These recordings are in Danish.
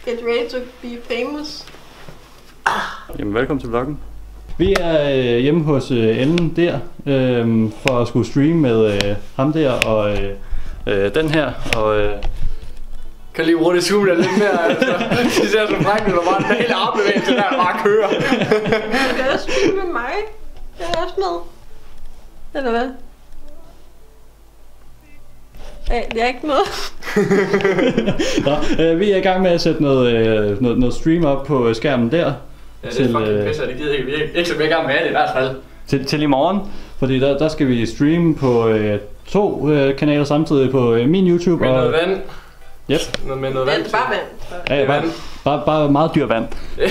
Get ready to be famous. Jamen, velkommen til vloggen. Vi er hjemme hos Ellen der, for at skulle streame med ham der og den her, og kan lige hurtigt zoome det lidt mere, altså. De ser så frækt, når der bare en hel armbevægelse der bare kører. Du kan også streame med mig. Jeg er også med. Eller hvad? Jeg er ikke med. Nå, vi er i gang med at sætte noget stream op på skærmen der. Ja, det er fucking pisser, det gider ikke. Vi er ikke så mere i gang med det i hvert fald. Til i morgen, fordi der skal vi streame på 2 kanaler samtidig på min YouTube. Med noget vand. Yep. Med noget vand. Bare vand. Ja, bare meget dyr vand.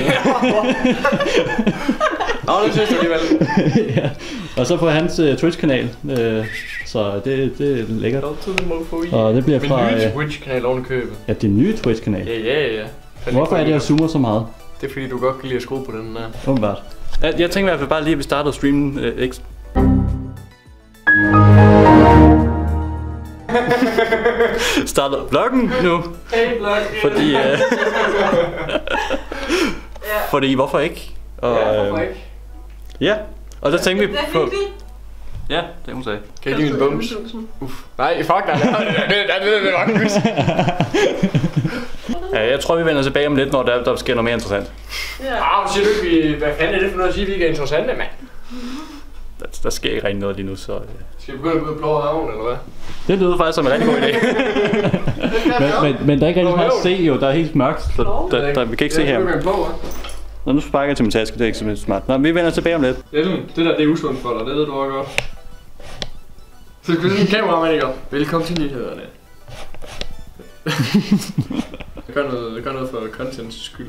Nå, det synes jeg alligevel. Ja. Og så på hans Twitch-kanal, så det er lækkert. Og det bliver fra... Min nye Twitch-kanal oven i købet. Ja, din nye Twitch-kanal? Ja. Hvorfor er det, jeg zoomer så meget? Det er fordi, du godt kan lide at skrue på den der. Åbenbart. Jeg tænker i hvert fald bare lige, at vi starter streamen starter vloggen nu. Hey vloggen. Fordi fordi hvorfor ikke? Og, ja, hvorfor ikke? Ja, og der tænkte vi på... Ja, det hun sagde. Kan I lide min bums? Nej, fuck dig. Det var en Ja, jeg tror vi vender tilbage om lidt, når der sker noget mere interessant. Ja. Siger du ikke, hvad fanden er det for noget at sige, vi ikke er interessante, mand? Der sker ikke rigtig noget lige nu, så... Skal vi begynde at gå ud og blå havn, eller hvad? Det lyder faktisk som en rigtig god idé. men der er ikke rigtig meget at se jo, der er helt mørkt, så vi kan ikke se her. Nå, nu sparker jeg til min taske, det er ikke så smart. Nå, vi vender tilbage om lidt. Det der, det er usundt for dig, det ved du også godt. Så skal vi sådan en kameramand, ikke? Velkommen til nyhederne. Gør noget for contents skyld.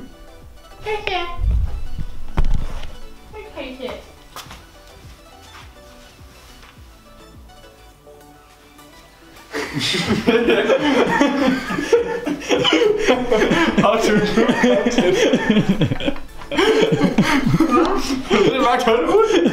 How to do content. Det er bare koldt ud.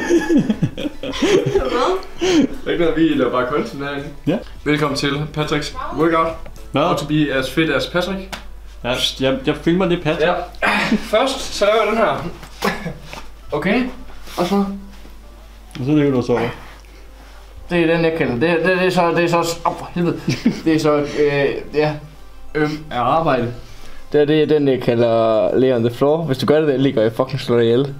Det er ikke noget, vi laver bare content herinde. Ja. Velkommen til Patricks workout. How to be as fit as Patrick. Ja, jeg filmer lidt Patrick. Ja. Først så laver jeg den her. Okay. Og så ligger du og sover. Det er den jeg kender. Det er så helvede. Det er så er arbejde. Det er den jeg kalder lay on the floor. Hvis du gør det, ligger jeg fucking slår dig ihjel.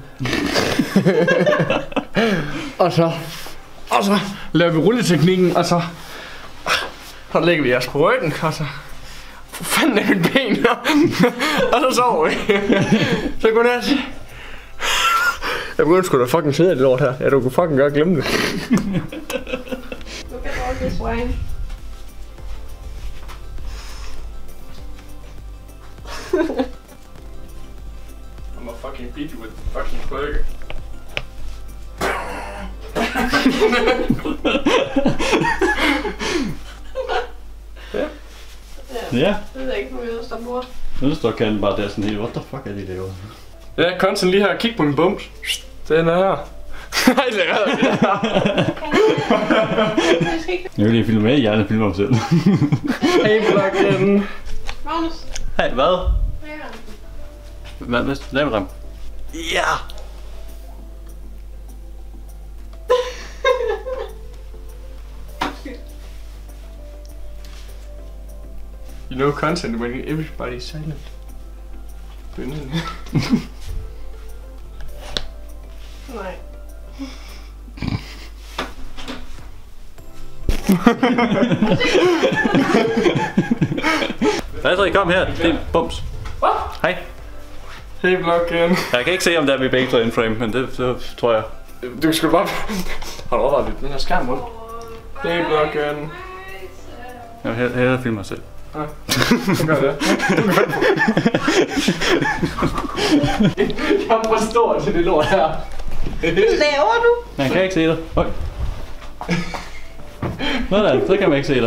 og så laver vi rulleteknikken, og så lægger vi os på ryggen, og så hvor fanden er mit ben her? Og så sover vi. Så godnat. Jeg begyndte sgu da fucking sidde i det lort her. Ja, du kunne fucking godt glemme det. Look at all this wine. I'm gonna fucking beat you with fucking burger. Ja. Det er ikke noget, der står bort. Nu står Katten bare der sådan helt, what the fuck er de laver? Ja, Content lige her, kig på min bums. Den er her. Nej, det er det her. Jeg vil lige filme med, jeg filmer mig selv. Hey, vloggen. Magnus. Hey, hvad? Ja. Hvad laver du dem? Ja! You know content when everybody's silent. Nej. Patrick, kom her. Det er bums. Hvad? Hej. Hey, vloggen. Jeg kan ikke se, om der er vi begge to in frame, men det tror jeg. Du skal bare... Har du overvejet den her skærm rundt? Hey, vloggen. Jeg vil hellere filme mig selv. Ja, så gør det. Jeg er for stor til det lort her. Hvad laver du? Man kan ikke se dig. Høj. Sådan, så kan man ikke se dig.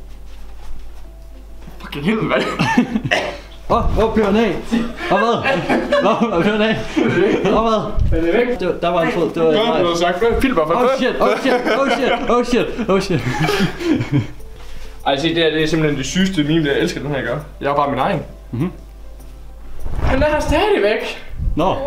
Fucking helvede, hvad? Hvor blev han af? Hvor hvad? Hvor blev han af? Hvor hvad? Er det væk? Der var en fod. Det var du har sagt før. Filmer for før. Oh shit. Ej, se, det er simpelthen det sygeste meme, jeg elsker den her gør. Jeg er bare min egen. Han er her stadigvæk. Nå. Wow.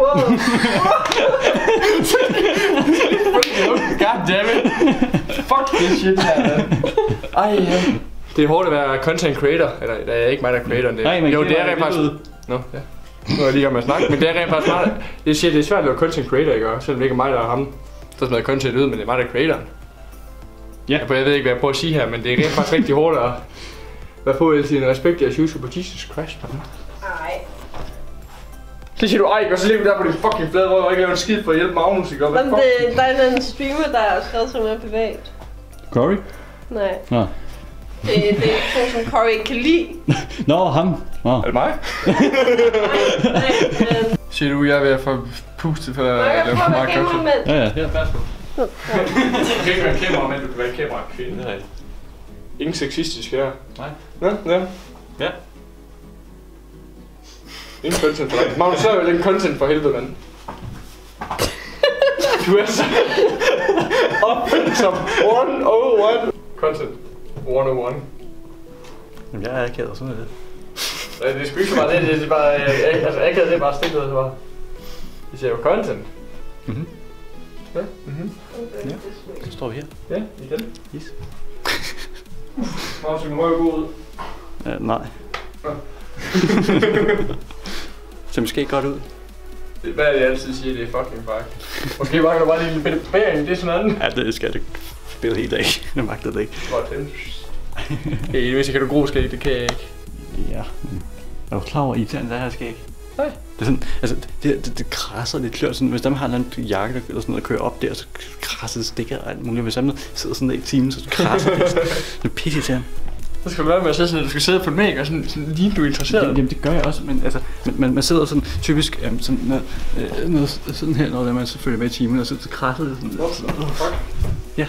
God damn it. Fuck this shit her, man. Ej, ja. Det er hårdt at være content creator. Eller det er ikke mig, der er creatoren. Nej, men jo, det er rent faktisk... Nå, ja. Nu er jeg lige gang med at snakke, men det er rent faktisk meget... Det er svært at være content creator, ikke? Selvom det ikke er mig, der er ham, der smider content ud, men det er mig, der er creatoren. Ja. Jeg ved ikke, hvad jeg prøver at sige her, men det er rent faktisk rigtig hårdt at være på hele tiden. Respekt jeres YouTube på Jesus Christ, man. Ej. Så siger du ej, og så ligger du der på din fucking flade, hvor jeg ikke laver en skid for at hjælpe Magnus, ikke? Men der er en streamer, der har skrevet sig med privat. Corey? Nej. Nå. Det er to, som Corey ikke kan lide. Nå, ham. Nå. Er det mig? Nej, men... Siger du, jeg er ved at få pustet for at jeg lave prøver meget at være content? kameramand. Ja, her, værsgo. Du kan ikke være kameramand, du kan være kamerakvinde. Nej. Ingen sexistisk her. Nej. Ja. Ja. Ingen content for dig. Magnus, så er jo ikke content for helvede, mand. Du er så op som 101. Content 101. Jamen, jeg er akavet, sådan er det. Det er sgu ikke så meget det er bare... Altså, akavet, det er bare stikket, det var... Det siger jo content. Mhm. Ja. Ja. Så står vi her. Ja, igen. Yes. Magnus, du kan røve god ud. Nej. Så måske godt ud. Hvad er det, jeg altid siger, det er fucking fuck. Måske mangler du bare lige en lille bitte bæring, det er sådan andet. Ja, det skal det spille helt af. Det magter det ikke. Godt, hey, hvis jeg kan du gro skæg, det kan jeg ikke. Ja. Er du klar over irriterende, det her skæg? Nej. Det er sådan, altså, det krasser, det klør sådan, hvis der har en jakke eller sådan noget, der kører op der, så krasser det, stikker og alt muligt. Hvis der sidder sådan der i timen, så krasser det. Det er pisse irriterende. Så skal du være med at sige sådan, at du skal sidde på en mæk og sådan lige du er interesseret. Jamen det gør jeg også, men altså, man sidder sådan typisk sådan, noget, sådan her, når man så følger med i timen, og så krasser det sådan. Fuck. Ja.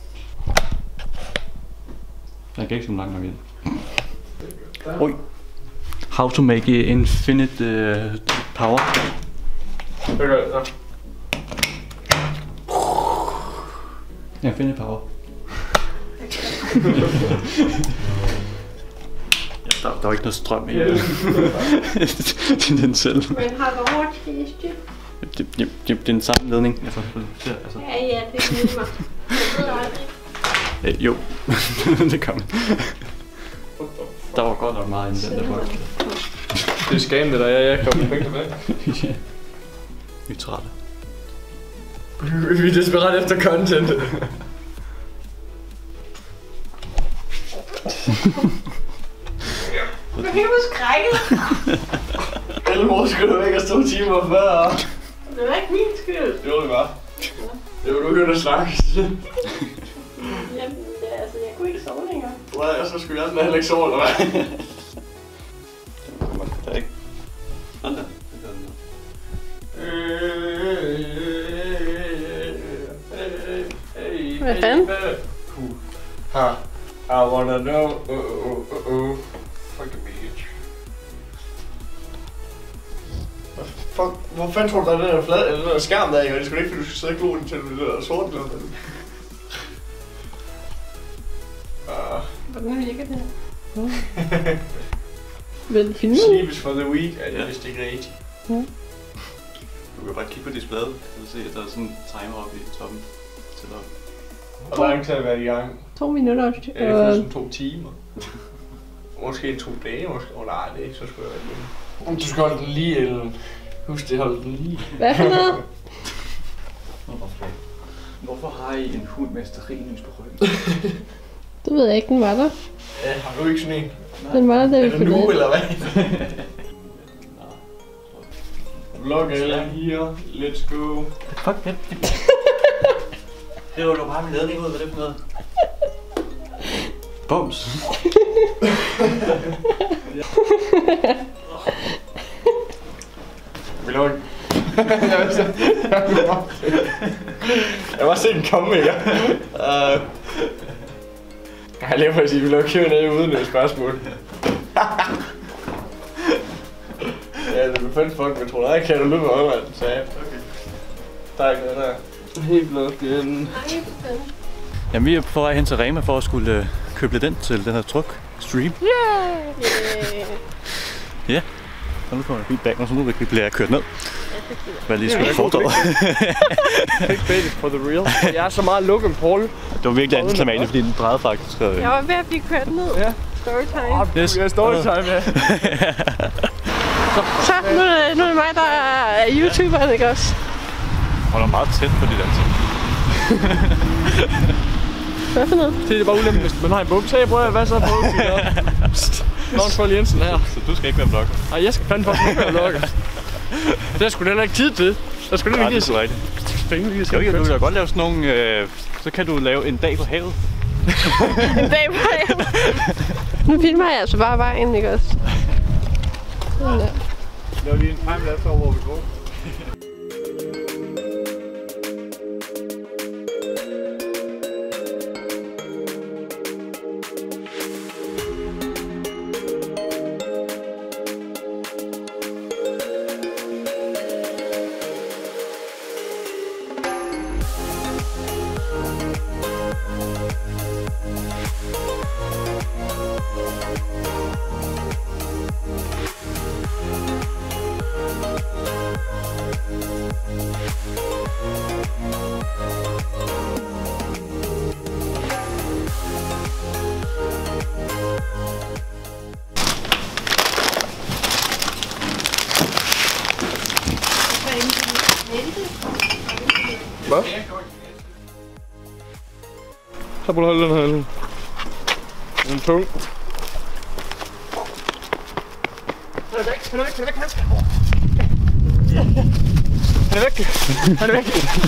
Jeg kan ikke så langt nok ind. Oj. How to make infinite power. Det gør det, ja. Infinite power. Ja, der var ikke noget strøm i det. Det er den selv. Men har du hårdt spist det? Det er den samme ledning. Altså. Ja, det er lige mig. Jeg ved aldrig. Jo, det kan man. Der var godt nok meget i den der boks. Det er skamlet, der jeg kommer penge tilbage. Ja. Vi er trætte. Vi er desperat efter content. Du er helt skrækket. Elmor skulle du væk og 2 timer før. Det var ikke min skyld. Det var det bare. Det var du begyndt at snakke. Jamen, altså, jeg kunne ikke sove længere. Nej, og så skulle jeg sådan heller ikke sove, eller hvad? Det er ikke. Sådan der. Hvad fanden? I wanna know. Fucking bitch. Fuck, hvor fanden tror du, der er den der flade, eller den der skærm der, ikke? Og det er sgu ikke, fordi du skal sidde og glo den til det der sorte eller noget. Hvordan virker det her? Vil filme? Sleep is for the weak. Ja, det er vist ikke rigtigt. Du kan bare kigge på displayet, så se, at der er sådan en timer oppe i toppen. Hvor lang tid har været i gang? 2 minutter. Ja, det er sådan 2 timer. Måske 2 dage, måske. Nej, det er ikke så skulle jeg være lige. Du skal holde den lige, eller... Husk det, holde den lige. Hvad for noget? Hvorfor har I en hund med stearinlys på ryggen? Det ved jeg ikke, den var der. Ja, har du ikke sådan en? Den var der, da vi Er det nu, forlade. eller hvad? Vlog alle here, let's go. Fuck, det. Det var jo bare min ledning ud, hvad det for noget? Bums. Vi lå ikke. Jeg var set den komme, ikke? Jeg laver faktisk, at vi laver Q&A uden et spørgsmål. Ja, det er fandme fuck, men tror du, kan du løbe over, mand? Så ja, okay. Der er ikke noget der. Helt blot igen. Jamen, vi er på vej hen til Rema for at skulle købe lidt ind til den her truck stream. Yeah! Ja. Og nu kommer der bil bag mig, så nu bliver jeg kørt ned. Hvad lige skulle foredrage? Clickbait for the real. Jeg er så meget Logan Paul. Det var virkelig antiklimatisk, fordi den drejede faktisk. Jeg var ved at blive kørt ned. Ja. Storytime. Yes. Ja, storytime, ja. Så nu er det mig, der er YouTuber, ikke også? Holder meget tæt på de der ting. Hvad for noget? Det er bare ulempen, hvis man har en bums. Hey, bror, hvad så på? Lars Paul Jensen her. Så du skal ikke være vlogger? Nej, jeg skal fandme faktisk ikke være vlogger. Det er sgu da heller ikke tid til. Der skulle det ikke rigtigt. Du kan godt lave sådan nogle... så kan du lave en dag på havet. En dag på havet? Nu filmer jeg altså bare vejen, ikke også? Sådan der. Lav lige en timelapse over, hvor vi går. Hvad? Så må du holde den her. Den er tung. Han er væk, han er væk, han er væk, han skal. Han er væk, han er væk.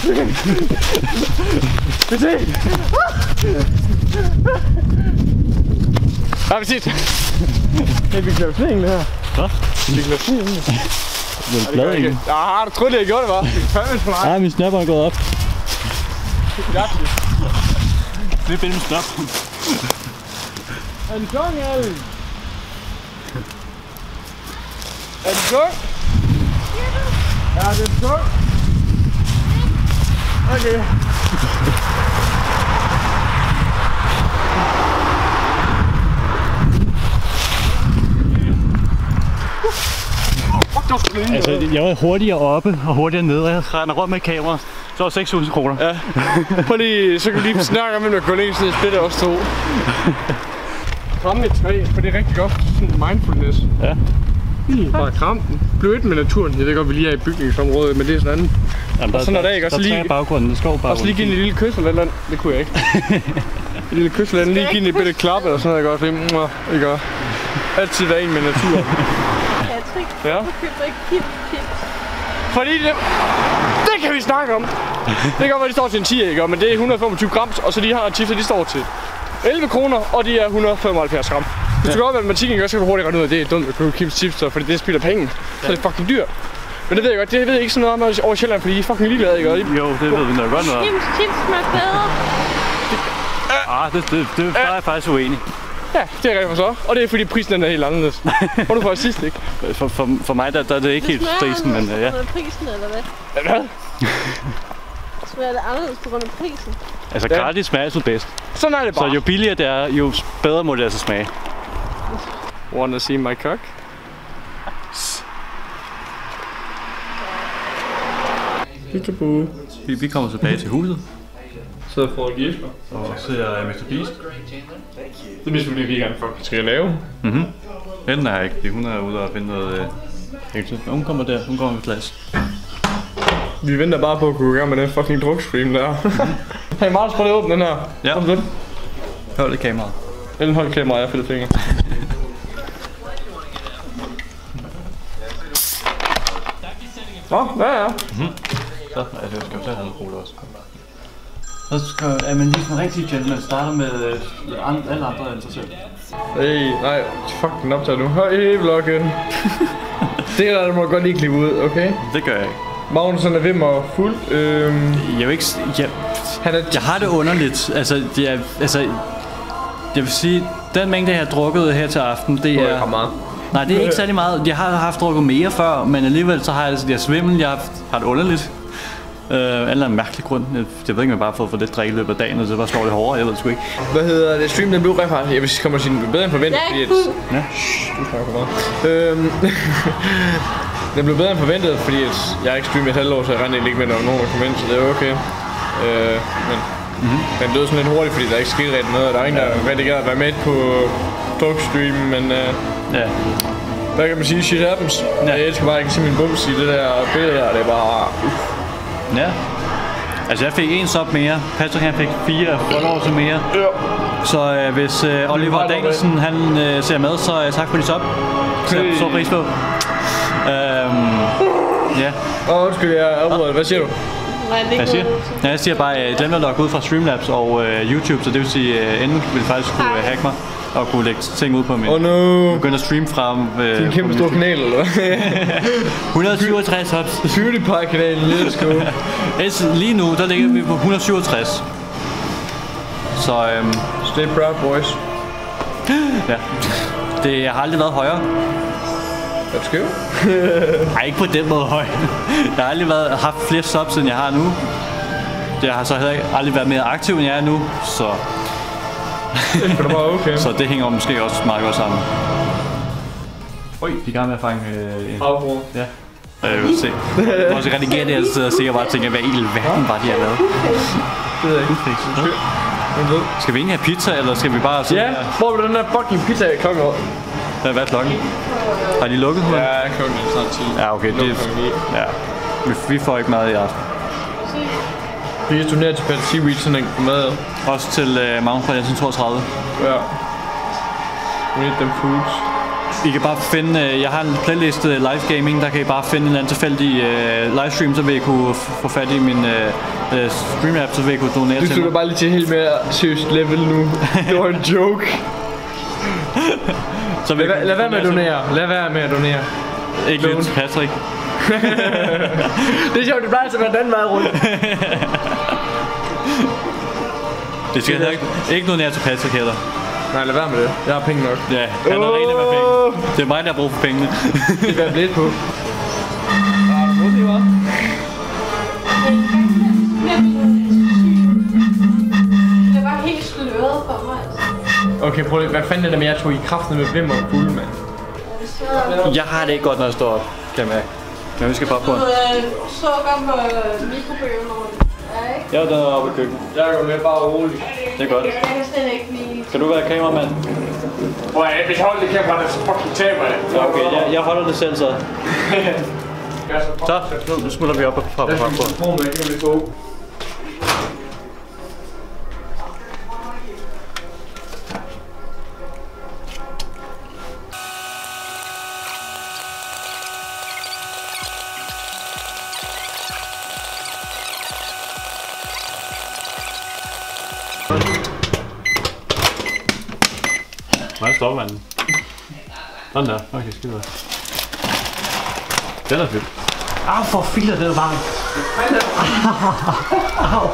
Vi ses. Ja, vi ses. Hey, vi kan lave sådan en det her. Hvad? Vi kan lave sådan en. Det er en plade ikke? Ja, du troede, jeg gjorde det, hva'? Fanden for mig. Ja, min snapper er gået op. Ja. Det er min snap. Er den tung, Allen? Er den tung? Ja, den er tung. Okay. Altså, jeg var hurtigere oppe og hurtigere nede, og jeg render rundt med kamera. Så var 6.000 kroner. Ja. Prøv lige, så kan vi lige snakke om, at gå ned sådan et splitter os to. Kramme et træ, for det er rigtig godt. Sådan mindfulness. Ja. Bare kram den. Bliv et med naturen. Jeg ved godt, vi lige er i bygningsområdet, men det er sådan andet. Jamen, og sådan er det ikke. Og så lige baggrunden, det skov baggrunden. Og så lige give en lille kys eller andet. Det kunne jeg ikke. En lille kys eller andet. Lige give en lille klap eller sådan noget. Godt. Det gør. Altid være en med naturen. Patrick, ja. du køber ikke chips. Fordi det kan vi snakke om. Det kan godt være, de står til en 10, ikke? Men det er 125 gram, og så de har chips, de står til 11 kroner, og de er 175 gram. Hvis du godt, hvad matematikken gør, så kan du hurtigt regne ud, at det er dumt at købe chips, fordi det spilder penge. Så det er fucking dyrt. Men det ved jeg godt, det ved jeg ikke sådan noget om over Sjælland, fordi I er fucking ligeglade, ikke? Jo, det ved vi nok godt noget om. Chips smager bedre. Der er jeg faktisk uenig. Ja, det er rigtigt så. Og det er fordi prisen er helt anderledes. Hvor du får sidst, ikke? For mig der er det ikke helt prisen, men ja. Det prisen, eller hvad? Hvad? Smager det anderledes på grund af prisen? Altså gratis smager så bedst. Sådan er det bare. Så jo billigere det er, jo bedre må det altså smage. Wanna see my cock? Vi kommer tilbage til huset. Så får jeg Jesper. Og ser Mr. Beast. Det er fordi vi gerne fucking skal lave. Ellen er ikke, fordi hun er ude og finde noget men hun kommer der, hun kommer med glas. Vi venter bare på at kunne gå i gang med den fucking drukstream der. Hey Martin, prøv lige at åbne den her. Ja. Hold det kameraet. Ellen, hold kameraet, jeg fælder fingre. Ja. Så skal vi tage noget rulle også. Så er man lige sådan rigtig gentleman, starter med alle andre end sig selv. Hey, nej, fuck den optager nu. Hej, vloggen. Det der må godt lige klippe ud, okay? Det gør jeg ikke. Magnussen er ved mig fuld. Jeg vil ikke... Jeg har det underligt. Altså, jeg vil sige, den mængde, jeg har drukket her til aften, det er... meget. Nej, det er ikke særlig meget. Jeg har haft drukket mere før, men alligevel så har jeg svimmel, jeg har det underligt. Af en mærkelig grund. Jeg ved ikke, om jeg bare har fået for lidt drikke i løbet af dagen, og så bare slår det hårdere. Jeg ved det sgu ikke. Hvad hedder det? Streamen den blev refart. Jeg vil komme og sige, den blev bedre end forventet, fordi at... Ja. Du snakker for meget. Den blev bedre end forventet, fordi at jeg ikke streamede et halvt år, så jeg rendte ikke med, at der var nogen, der kom ind, så det var okay. Men den lød sådan lidt hurtigt, fordi der ikke skete rigtig noget. Der er ingen, der rigtig gad at være med på talkstreamen, men... Ja. Hvad kan man sige? Shit happens. Ja. Jeg elsker bare, at jeg kan se min bums i det der billede her, det er bare... Ja. Altså jeg fik 1 sub mere, Patrick han fik 4 followers mere. Ja. Så hvis Oliver Danielsen han ser med, så tak for de sub. Så pris på. Ja. Undskyld, jeg afbryder. Hvad siger du? Hvad siger? Ja, jeg siger bare, at glem at logge ud fra Streamlabs og YouTube, så det vil sige, enden vil faktisk kunne hacke mig og kunne lægge ting ud på min. Begynde at streame fra din kæmpe store kanal, eller hvad? 167 subs. PewDiePie-kanalen, let's go. Lige nu, der ligger vi på 167. Så stay proud, boys. Ja. Det har aldrig været højere. Let's go. Nej, ikke på den måde høj. Jeg har aldrig haft flere subs, end jeg har nu. Jeg har så heller aldrig været mere aktiv, end jeg er nu, så... Det var okay. Så det hænger måske også meget godt sammen. Oj, de er i gang med at fange en... Havbrug. Ja. Jeg vil se. Jeg må også redigere det, jeg sidder og ser og bare tænker, hvad i verden var de har lavet? Det ved jeg ikke. Skal vi egentlig have pizza, eller skal vi bare sidde her? Hvor er den der fucking pizza i klokken? Hvad er klokken? Har de lukket? Ja, klokken er snart 10. Ja, okay. Ja. Vi får ikke mad i aften. Vi kan turnere til Pet Seaweed, sådan en mad. Også til Mount Prince 32. Ja. We need them foods. I kan bare finde, jeg har en playlist live gaming, der kan I bare finde en eller anden tilfældig livestream, så vil I kunne få fat i min stream app, så vil I kunne donere til mig. Du slutter bare lige til helt mere seriøst level nu. Det var en joke. Så lad være med at donere. Lad være med at donere. Ikke lytte til Patrick. Det er sjovt, det plejer at være den vej rundt. Det skal jeg ikke donere til Patrick heller. Nej, lad være med det. Jeg har penge nok. Ja, han har rigeligt med penge. Det er mig, der har brug for pengene. Det er lidt på. Det var helt sløret for mig. Okay, prøv lige. Hvad fanden er det med, jeg tog i kraften med vimmer og fuld, mand? Jeg har det ikke godt, når jeg står op, kan jeg mærke. Men vi skal bare på den. Sukker på mikrobølgen. Ja, den er oppe i køkkenet. Jeg går med bare roligt. Det er godt. Jeg kan slet ikke blive... Skal du være kameramand? Hvis jeg holder det kamera, så fucking taber det. Okay, jeg holder det selv så. Så, nu smutter vi op fra på. Hvordan stopper man den? Sådan der. Okay, skide godt. Den er fedt. Au, for filer, det er varmt. Au.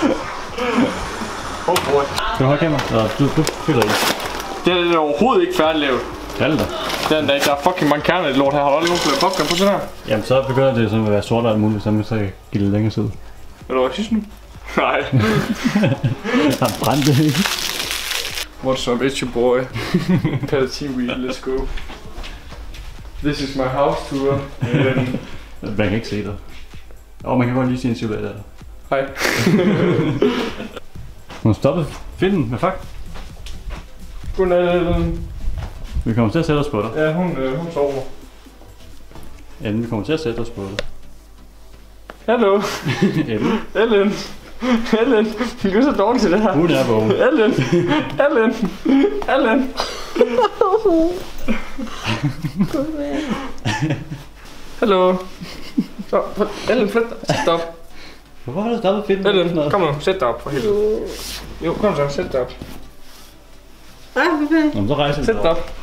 Skal du holde kamera? Du fylder i. Det er overhovedet ikke færdiglavet. Hvad er det da? Den der er fucking mange kerner i det lort her. Har du aldrig nogen flere popcorn på sådan her? Jamen så begynder det sådan at være sort og alt muligt, så man så kan give det længere tid. Vil du også sidst nu? Nej. Han brændte det ikke. What's up, it's your boy. Pet Seaweed, let's go. This is my house tour. Man kan ikke se dig. Man kan godt lige se en silhuet der. Hej. Hun stoppede filmen, hvad fuck? Godnat. Vi kommer til at sætte os på dig. Ja, hun sover. Ellen, vi kommer til at sætte os på dig. Hallo. Ellen. Ellen, du er så dårlig til det her. Hun er vågen. Ellen. Hallo. Så, Ellen, flyt dig. Sæt dig op. Hvorfor har du stoppet filmen? Ellen, kom nu, sæt dig op for helvede. Jo, kom så, sæt dig op. Jamen, så rejser vi. Sæt dig op.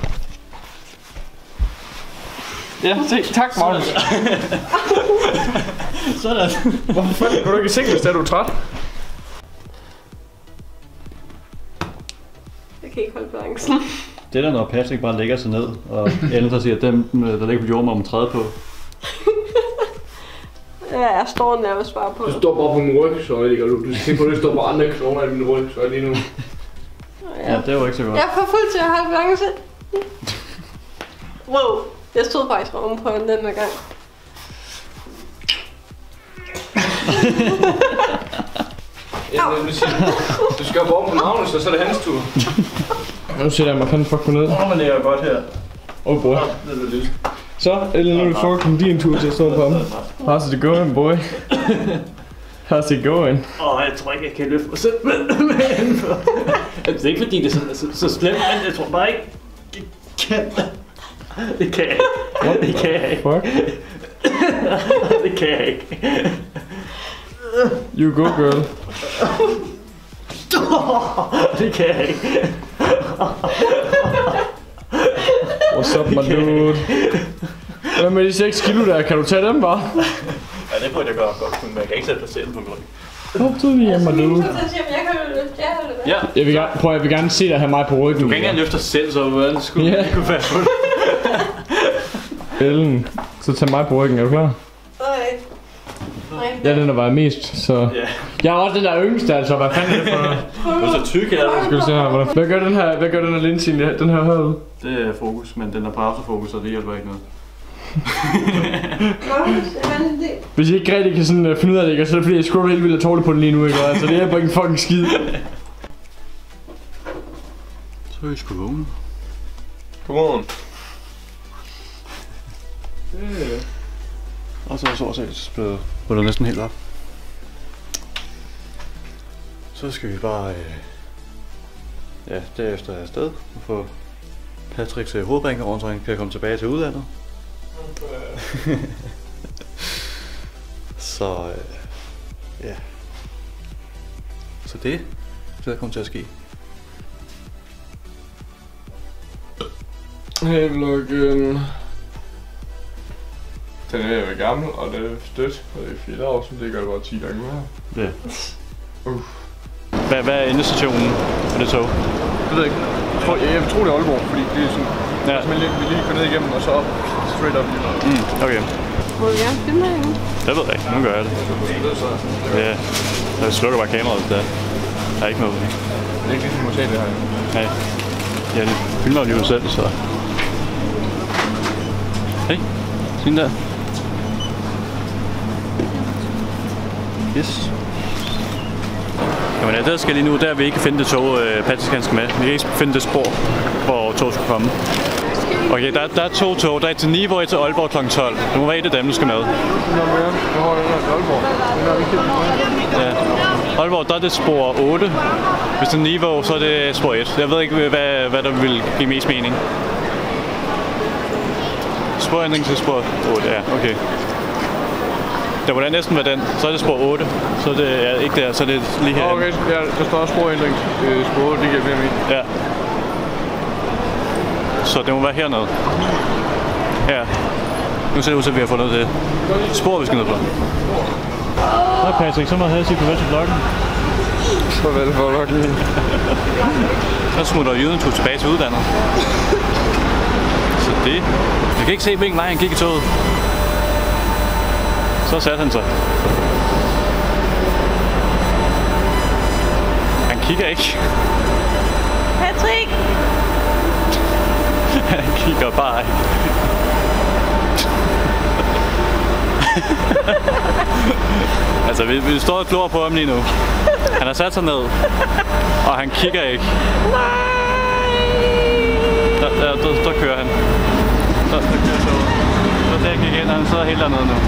Ja, tak Magnus. Sådan. Hvorfor fanden kan du ikke i seng, hvis du er træt? Jeg kan ikke holde balancen. Det er der, når Patrick bare lægger sig ned, og Ellen så siger, at dem, der ligger på jorden, må man træde på. Ja, jeg står nærmest bare på. Du står bare på min ryg, så ligger du. Du skal på det står på andre knogler i min ryg, så lige nu. Ja, det var ikke så godt. Jeg er for fuld til at holde balance. Wow, jeg stod faktisk oven på den her gang. Du skal gå over på Magnus, så er det hans tur. Nu sætter jeg mig fandme fuck ned. Men det er godt her. Oh boy. Så, eller nu er det fucking din tur til at stå på ham. How's it going, boy? How's it going? Jeg tror ikke, jeg kan løfte mig selv med indenfor. Det er ikke fordi, det er så slemt, men jeg tror bare ikke, jeg kan. Det kan jeg ikke. Det kan jeg ikke. Fuck. Det kan jeg ikke. You go, girl. Det kan jeg ikke. What's up, my dude? Hvad med de 6 kilo der? Kan du tage dem bare? Ja, det burde jeg godt, men jeg kan ikke sætte placeret på min ryg. Hvor du lige hjemme, dude? Jeg kan løfte jer, eller hvad? Ja. Jeg vil gerne se dig have mig på ryggen. Du kan ikke engang løfte dig selv, så hvordan skulle du ikke kunne fast på det? Ellen, så tag mig på ryggen, er du klar? Nej. Jeg er den, der var mest, så... Ja. Jeg er også den der yngste, altså. Hvad fanden er det for noget? Du er så tyk, ja. Skal vi se her, hvordan... Hvad gør den her linse, den her herude? Det er fokus, men den er på autofokus, så det hjælper ikke noget. Hvis I ikke rigtig kan sådan, finde ud af det, ikke? Så er det fordi, jeg scroller helt vildt og tårligt på den lige nu, ikke? Altså, det hjælper ikke en fucking skid. Så er vi sgu vågne. Godmorgen. Og så er sårsats blevet næsten helt op. Så skal vi bare derefter afsted og få Patrick til hovedbankerorden, så han kan komme tilbage til udlandet. Så ja. Så det kommer til at ske. Hey vloggen. Den er jo gammel, og det er stødt, og det er 4 år, så det gør det bare 10 gange mere. Ja. Hvad er endestationen på det tog? Det ved jeg ikke. Jeg tror det er Aalborg, fordi det er sådan... Ja. Vi lige går ned igennem, og så op, straight up. Okay. Må du gerne filme herinde? Det ved jeg ikke. Nu gør jeg det. Ja. Jeg slukker bare kameraet, der er ikke noget. Det er ikke ligesom at det her. Nej. Ja, det filmer jo selv, så... Hey. Sådan der. Yes. Jamen ja, der skal lige nu, der vi ikke finde det tog, Patrick skal med. Vi kan ikke finde det spor, hvor toget skal komme. Okay, der er 2 tog. Der er til Niveau og til Aalborg kl. 12. Det må være et af dem, du skal med. Ja. Aalborg, der er det spor 8. Hvis det er Niveau, så er det spor 1. Jeg ved ikke, hvad der vil give mest mening. Sporændring til spor 8, ja, okay. Der må da næsten være den, så er det spor 8, så det er ikke der, så det er lige her. Okay, ja, der står også sporændring spor 8, det giver mere mening. Ja. Så det må være hernede. Ja. Nu ser det ud til, at vi har fundet det spor, vi skal ned på. Hej Patrick, så må jeg sige farvel til vloggen. Farvel for vloggen. Så smutter jyden tog tilbage til udlandet. Så det... Jeg kan ikke se, hvilken vej han gik i toget. Så satte han sig. Han kigger ikke. Patrick! Han kigger bare ikke. Altså, vi står og glor på ham lige nu. Han har sat sig ned, og han kigger ikke. Der kører han. Der kører toget. Så der gik ind, og han sidder helt dernede nu.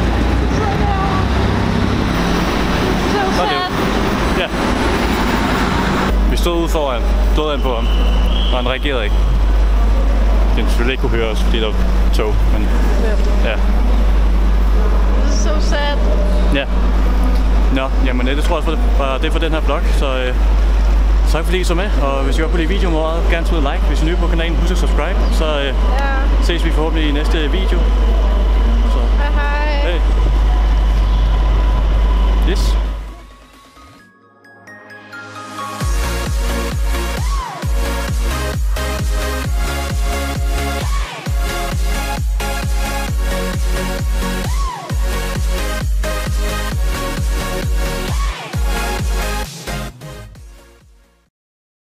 Okay. Ja. Vi stod ude foran, stod han på ham, og han reagerede ikke. Den selvfølgelig ikke kunne høre os, fordi der var tog, men ja. So sad. Ja. Nå, jamen det tror jeg var det for den her vlog, så tak fordi I så med, og hvis I godt kunne lide videoen, må I gerne smide like. Hvis I er nye på kanalen, husk at subscribe, så ses vi forhåbentlig i næste video. Så. Hej hej. Hey. Yes.